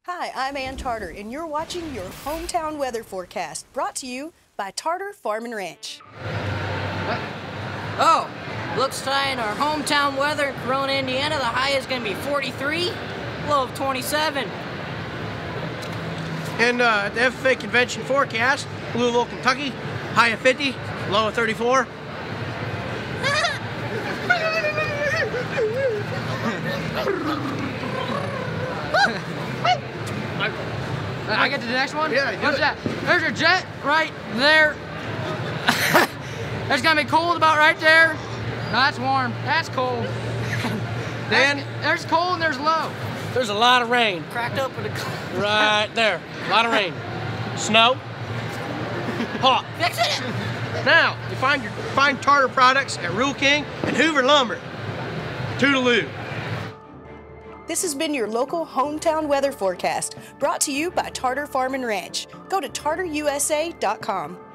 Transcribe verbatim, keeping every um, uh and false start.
Hi, I'm Ann Tarter, and you're watching your hometown weather forecast, brought to you by Tarter Farm and Ranch. Oh, looks like in our hometown weather in Coruana, Indiana, the high is going to be forty-three, low of twenty-seven. And uh, at the F F A Convention forecast, Louisville, Kentucky, high of fifty, low of thirty-four. I get to the next one? Yeah, do What's it. that? There's a jet right there. That's gonna be cold about right there. No, that's warm. That's cold. Dan? That's, there's cold and there's low. There's a lot of rain. Cracked up with a... Right there. A lot of rain. Snow. Hot. Fixing it! Now, you find your find Tarter products at Rule King and Hoover Lumber. Toodaloo. This has been your local hometown weather forecast, brought to you by Tarter Farm and Ranch. Go to tarter U S A dot com.